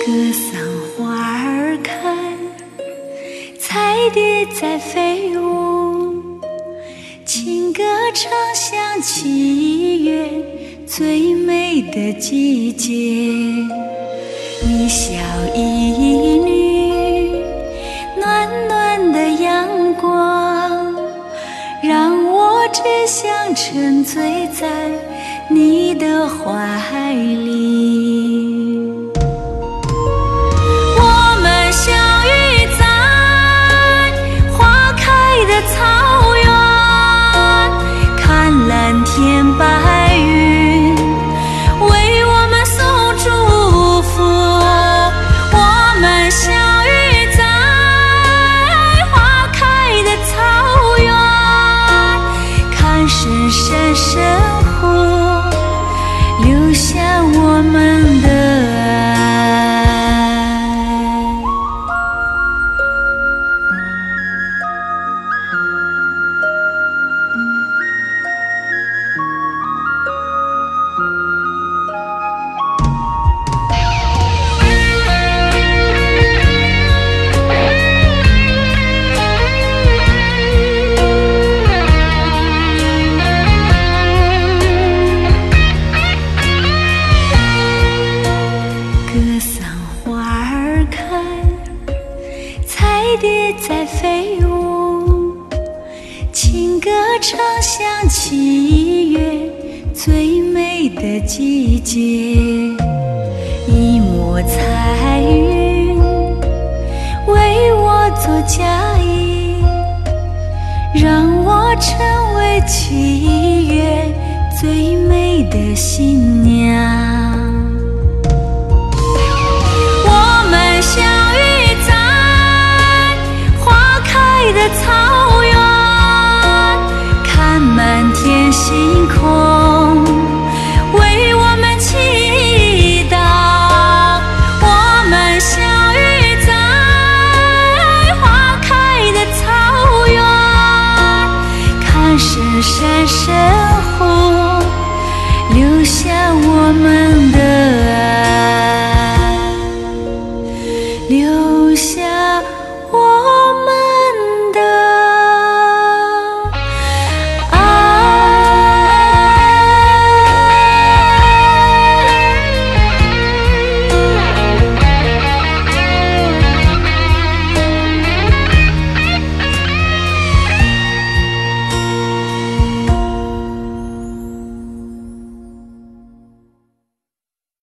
格桑花儿开，彩蝶在飞舞，情歌唱响7月最美的季节。一小一女，暖暖的阳光，让我只想沉醉在你的怀里。我们相遇在花开的草原，看蓝天白云为我们送祝福。我们相遇在花开的草原，看深深深湖流向我们的爱。格桑花儿开，彩蝶在飞舞，情歌唱响7月最美的季节。一抹彩云为我做嫁衣，让我成为7月最美的新娘。